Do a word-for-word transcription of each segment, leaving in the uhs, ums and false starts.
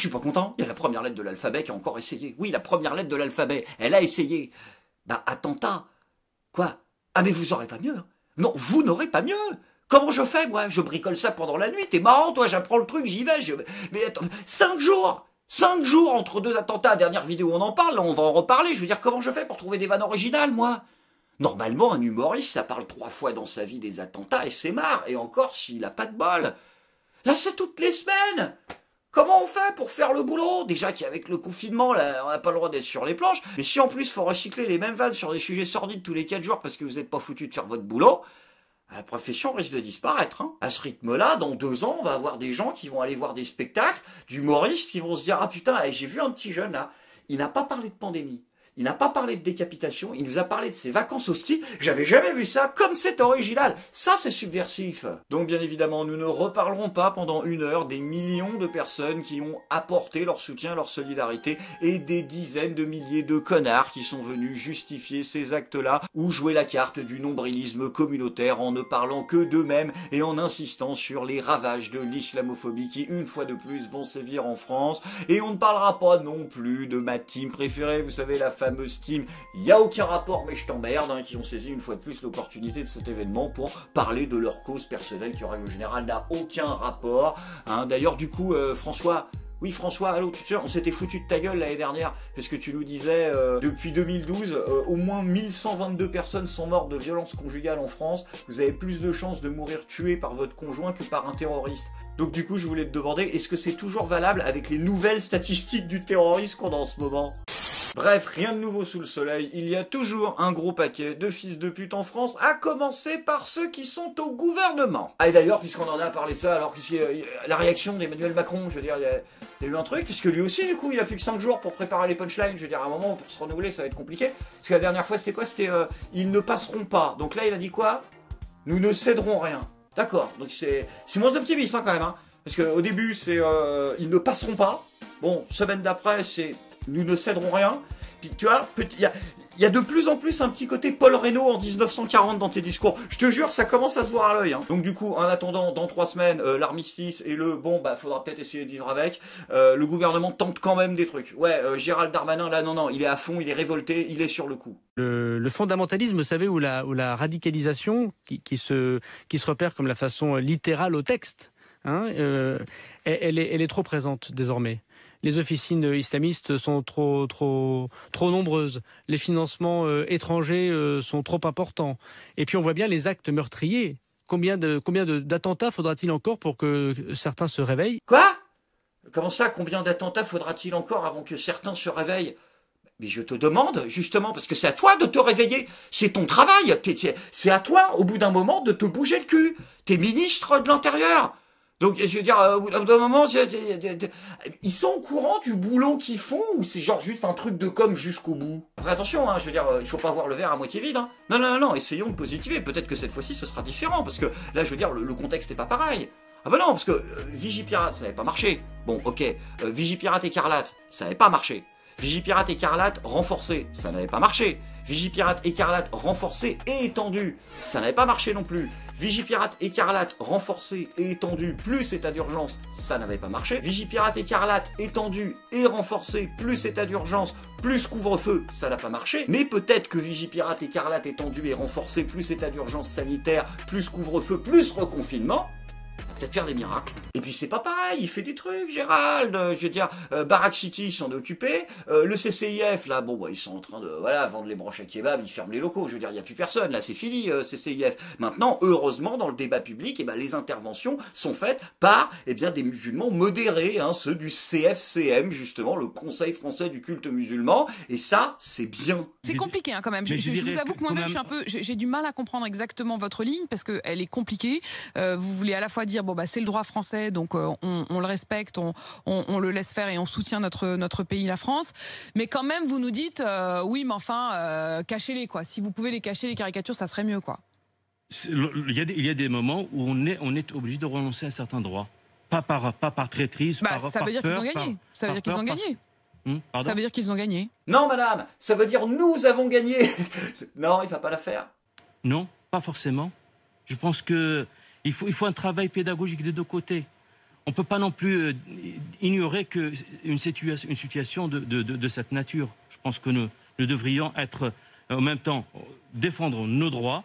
suis pas content. Il y a la première lettre de l'alphabet qui a encore essayé. Oui, la première lettre de l'alphabet, elle a essayé. Bah, attentat. Quoi? Ah, mais vous aurez pas mieux. Hein. Non, vous n'aurez pas mieux. Comment je fais, moi? Je bricole ça pendant la nuit. T'es marrant, toi, j'apprends le truc, j'y vais. Je... Mais attends, cinq jours Cinq jours entre deux attentats. Dernière vidéo, on en parle, on va en reparler. Je veux dire, comment je fais pour trouver des vannes originales, moi? Normalement, un humoriste, ça parle trois fois dans sa vie des attentats et c'est marre. Et encore, s'il a pas de bol. Là, c'est toutes les semaines. Comment on fait pour faire le boulot? Déjà qu'avec le confinement, là, on n'a pas le droit d'être sur les planches. Mais si en plus, faut recycler les mêmes vannes sur des sujets sordides tous les quatre jours parce que vous n'êtes pas foutu de faire votre boulot, la profession risque de disparaître. Hein. À ce rythme-là, dans deux ans, on va avoir des gens qui vont aller voir des spectacles, d'humoristes qui vont se dire « Ah putain, j'ai vu un petit jeune là, il n'a pas parlé de pandémie. Il n'a pas parlé de décapitation, il nous a parlé de ses vacances au ski. J'avais jamais vu ça, comme c'est original. Ça, c'est subversif. » Donc, bien évidemment, nous ne reparlerons pas pendant une heure des millions de personnes qui ont apporté leur soutien, leur solidarité et des dizaines de milliers de connards qui sont venus justifier ces actes-là ou jouer la carte du nombrilisme communautaire en ne parlant que d'eux-mêmes et en insistant sur les ravages de l'islamophobie qui, une fois de plus, vont sévir en France. Et on ne parlera pas non plus de ma team préférée, vous savez, la fameuse team, il n'y a aucun rapport mais je t'emmerde, hein, qui ont saisi une fois de plus l'opportunité de cet événement pour parler de leur cause personnelle qui en règle générale n'a aucun rapport. Hein. D'ailleurs du coup euh, François, oui François, allô, tu sais, on s'était foutu de ta gueule l'année dernière parce que tu nous disais euh, depuis deux mille douze, euh, au moins mille cent vingt-deux personnes sont mortes de violences conjugales en France. Vous avez plus de chances de mourir tué par votre conjoint que par un terroriste. Donc du coup je voulais te demander, est-ce que c'est toujours valable avec les nouvelles statistiques du terrorisme qu'on a en ce moment? Bref, rien de nouveau sous le soleil, il y a toujours un gros paquet de fils de pute en France, à commencer par ceux qui sont au gouvernement. Ah et d'ailleurs, puisqu'on en a parlé de ça, alors qu'ici, euh, la réaction d'Emmanuel Macron, je veux dire, il y, a, il y a eu un truc, puisque lui aussi, du coup, il a plus que cinq jours pour préparer les punchlines, je veux dire, à un moment, pour se renouveler, ça va être compliqué. Parce que la dernière fois, c'était quoi? C'était euh, ils ne passeront pas. Donc là, il a dit quoi? Nous ne céderons rien. D'accord, donc c'est moins optimiste, hein, quand même, hein. Parce qu'au début, c'est euh, ils ne passeront pas. Bon, semaine d'après, c'est nous ne céderons rien. Puis tu vois, il y a, y a de plus en plus un petit côté Paul Reynaud en mille neuf cent quarante dans tes discours. Je te jure, ça commence à se voir à l'œil. Hein. Donc du coup, en attendant, dans trois semaines, euh, l'armistice et le bon, bah faudra peut-être essayer de vivre avec. Euh, le gouvernement tente quand même des trucs. Ouais, euh, Gérald Darmanin, là, non, non, il est à fond, il est révolté, il est sur le coup. Le, le fondamentalisme, vous savez, ou la, ou la radicalisation qui, qui, se, qui se repère comme la façon littérale au texte, hein, euh, elle, elle, est, elle est trop présente désormais. Les officines islamistes sont trop, trop, trop nombreuses. Les financements euh, étrangers euh, sont trop importants. Et puis on voit bien les actes meurtriers. Combien de, combien d'attentats faudra-t-il encore pour que certains se réveillent? Quoi? Comment ça, combien d'attentats faudra-t-il encore avant que certains se réveillent? Mais je te demande, justement, parce que c'est à toi de te réveiller. C'est ton travail. C'est à toi, au bout d'un moment, de te bouger le cul. T'es ministre de l'Intérieur. Donc, je veux dire, au bout d'un moment, ils sont au courant du boulot qu'ils font ou c'est genre juste un truc de com jusqu'au bout? Après, attention, hein, je veux dire, il faut pas voir le verre à moitié vide. Hein. Non, non, non, non, essayons de positiver. Peut-être que cette fois-ci, ce sera différent parce que là, je veux dire, le, le contexte n'est pas pareil. Ah bah non, parce que euh, Vigipirate, ça n'avait pas marché. Bon, ok, euh, Vigipirate écarlate, ça n'avait pas marché. Vigipirate écarlate renforcé, ça n'avait pas marché. Vigipirate écarlate renforcé et étendu, ça n'avait pas marché non plus. Vigipirate écarlate renforcé et étendu plus état d'urgence, ça n'avait pas marché. Vigipirate écarlate étendu et renforcé plus état d'urgence plus couvre-feu, ça n'a pas marché. Mais peut-être que Vigipirate écarlate étendu et renforcé plus état d'urgence sanitaire plus couvre-feu plus reconfinement, peut-être faire des miracles. Et puis c'est pas pareil, il fait des trucs, Gérald. Je veux dire, euh, Barack City s'en est occupé. Euh, le C C I F, là, bon, bah, ils sont en train de, voilà, vendre les broches à kebab, ils ferment les locaux. Je veux dire, il n'y a plus personne. Là, c'est fini, euh, C C I F. Maintenant, heureusement, dans le débat public, eh ben, les interventions sont faites par, eh bien, des musulmans modérés, hein, ceux du C F C M, justement, le Conseil français du culte musulman. Et ça, c'est bien. C'est compliqué, hein, quand même. Je, je, je vous avoue que moi-même, je suis un peu, j'ai du mal à comprendre exactement votre ligne parce qu'elle est compliquée. Euh, vous voulez à la fois dire, bon, bah, c'est le droit français, donc euh, on, on le respecte, on, on, on le laisse faire et on soutient notre, notre pays, la France. Mais quand même, vous nous dites, euh, oui, mais enfin, euh, cachez-les, quoi. Si vous pouvez les cacher, les caricatures, ça serait mieux, quoi. Il y a des, il y a des moments où on est, on est obligé de renoncer à certains droits. Pas par, pas par traîtrise, bah, par ça par veut dire qu'ils ont gagné. Par, ça veut dire qu'ils ont gagné. Hum, ça veut dire qu'ils ont gagné. Non, madame, ça veut dire nous avons gagné. Non, il va pas la faire. Non, pas forcément. Je pense que il faut, il faut un travail pédagogique des deux côtés. on ne peut pas non plus euh, ignorer que une situation, une situation de, de, de, de cette nature. Je pense que nous, nous devrions être euh, en même temps défendre nos droits,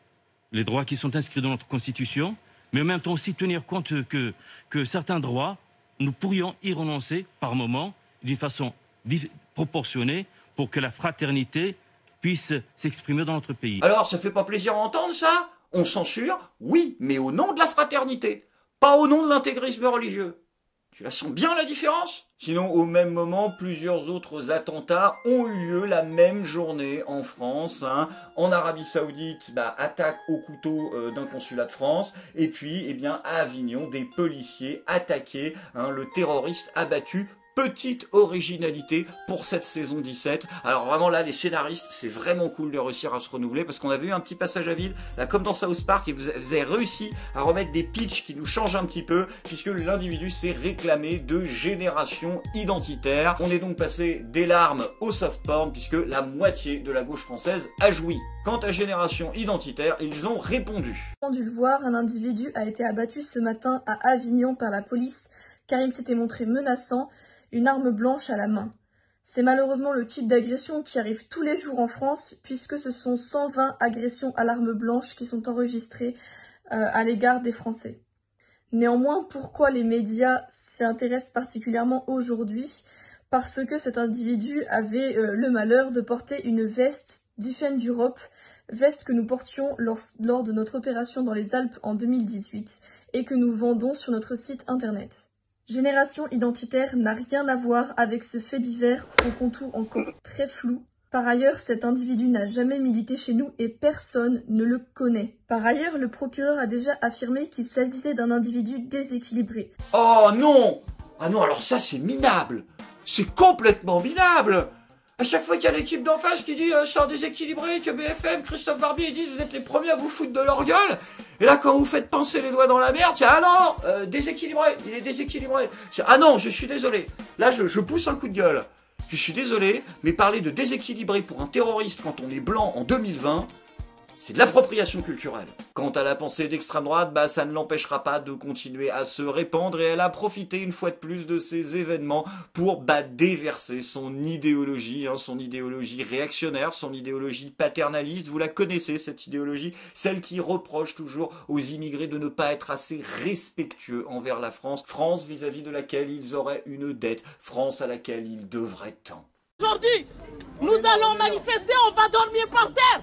les droits qui sont inscrits dans notre Constitution, mais en même temps aussi tenir compte que, que certains droits, nous pourrions y renoncer par moment, d'une façon proportionnée, pour que la fraternité puisse s'exprimer dans notre pays. Alors, ça fait pas plaisir à entendre ça? On censure? Oui, mais au nom de la fraternité, pas au nom de l'intégrisme religieux. Tu la sens bien la différence? Sinon, au même moment, plusieurs autres attentats ont eu lieu la même journée en France. Hein. En Arabie Saoudite, bah, attaque au couteau euh, d'un consulat de France. Et puis, eh bien, à Avignon, des policiers attaqués, hein, le terroriste abattu. Petite originalité pour cette saison dix-sept. Alors vraiment là, les scénaristes, c'est vraiment cool de réussir à se renouveler parce qu'on avait eu un petit passage à vide, là comme dans South Park, et vous avez réussi à remettre des pitchs qui nous changent un petit peu puisque l'individu s'est réclamé de génération identitaire. On est donc passé des larmes au soft porn puisque la moitié de la gauche française a joui. Quant à génération identitaire, ils ont répondu. On a dû le voir, un individu a été abattu ce matin à Avignon par la police car il s'était montré menaçant, une arme blanche à la main. C'est malheureusement le type d'agression qui arrive tous les jours en France, puisque ce sont cent vingt agressions à l'arme blanche qui sont enregistrées euh, à l'égard des Français. Néanmoins, pourquoi les médias s'y intéressent particulièrement aujourd'hui? Parce que cet individu avait euh, le malheur de porter une veste Defend Europe, veste que nous portions lors, lors de notre opération dans les Alpes en deux mille dix-huit et que nous vendons sur notre site internet. Génération identitaire n'a rien à voir avec ce fait divers au contour encore très flou. Par ailleurs, cet individu n'a jamais milité chez nous et personne ne le connaît. Par ailleurs, le procureur a déjà affirmé qu'il s'agissait d'un individu déséquilibré. Oh non! Ah non, alors ça c'est minable! C'est complètement minable! À chaque fois qu'il y a l'équipe d'en face qui dit euh, c'est un déséquilibré, que B F M, Christophe Barbier, ils disent vous êtes les premiers à vous foutre de leur gueule. Et là, quand vous faites pincer les doigts dans la merde, c'est ah non, euh, déséquilibré, il est déséquilibré. Ah non, je suis désolé. Là, je, je pousse un coup de gueule. Je suis désolé, mais parler de déséquilibré pour un terroriste quand on est blanc en deux mille vingt, c'est de l'appropriation culturelle. Quant à la pensée d'extrême droite, bah ça ne l'empêchera pas de continuer à se répandre et elle a profité une fois de plus de ces événements pour bah, déverser son idéologie, hein, son idéologie réactionnaire, son idéologie paternaliste. Vous la connaissez cette idéologie, celle qui reproche toujours aux immigrés de ne pas être assez respectueux envers la France, France vis-à-vis de laquelle ils auraient une dette, France à laquelle ils devraient tant. Aujourd'hui, nous allons manifester, on va dormir par terre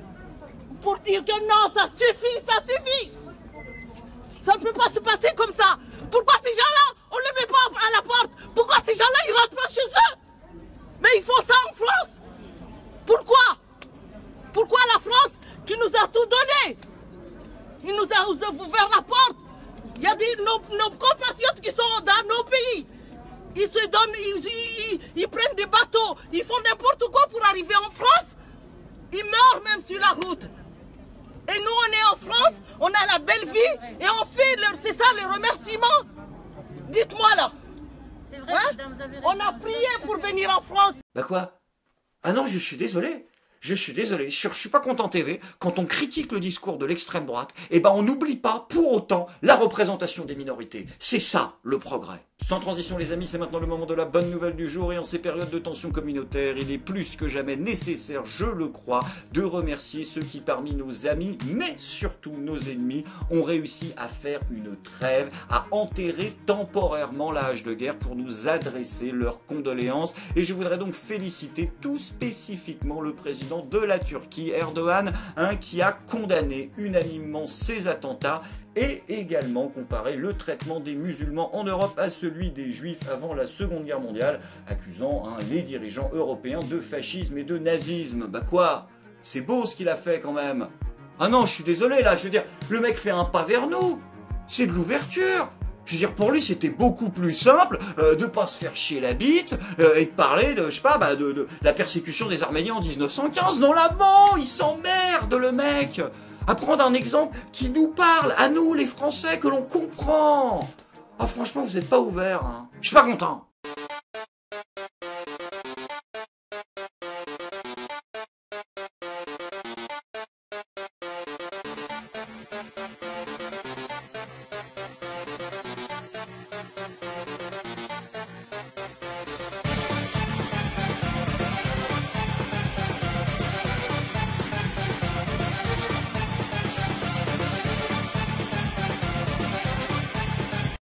pour dire que non, ça suffit, ça suffit. Ça ne peut pas se passer comme ça. Pourquoi ces gens-là, on ne les met pas à la porte? Pourquoi ces gens-là, ils ne rentrent pas chez eux? Mais ils font ça en France. Pourquoi? Pourquoi la France qui nous a tout donné? Il nous a ouvert la porte. Il y a des, nos, nos compatriotes qui sont dans nos pays. Ils se donnent, ils, ils, ils prennent des bateaux, ils font n'importe quoi pour arriver en France. Ils meurent même sur la route. Et nous, on est en France, on a la belle vie et on fait, c'est ça les remerciements. Dites-moi là. C'est vrai, hein? Madame, vous avez raison. On a prié pour venir en France. Bah quoi? Ah non, je suis désolé. Je suis désolé, sur Je suis pas content T V, quand on critique le discours de l'extrême droite, eh ben on n'oublie pas pour autant la représentation des minorités. C'est ça le progrès. Sans transition les amis, c'est maintenant le moment de la bonne nouvelle du jour et en ces périodes de tension communautaire, il est plus que jamais nécessaire, je le crois, de remercier ceux qui parmi nos amis, mais surtout nos ennemis, ont réussi à faire une trêve, à enterrer temporairement la hache de guerre pour nous adresser leurs condoléances. Et je voudrais donc féliciter tout spécifiquement le président de la Turquie, Erdogan, hein, qui a condamné unanimement ces attentats et également comparé le traitement des musulmans en Europe à celui des juifs avant la Seconde Guerre mondiale, accusant hein, les dirigeants européens de fascisme et de nazisme. Bah quoi? C'est beau ce qu'il a fait quand même. Ah non, je suis désolé là, je veux dire, le mec fait un pas vers nous. C'est de l'ouverture. Je veux dire, pour lui, c'était beaucoup plus simple euh, de pas se faire chier la bite euh, et de parler de, je sais pas, bah, de, de la persécution des Arméniens en mille neuf cent quinze. Non, là, bon, il s'emmerde, le mec. À prendre un exemple qui nous parle, à nous, les Français, que l'on comprend. Ah, franchement, vous êtes pas ouverts, hein. Je suis pas content.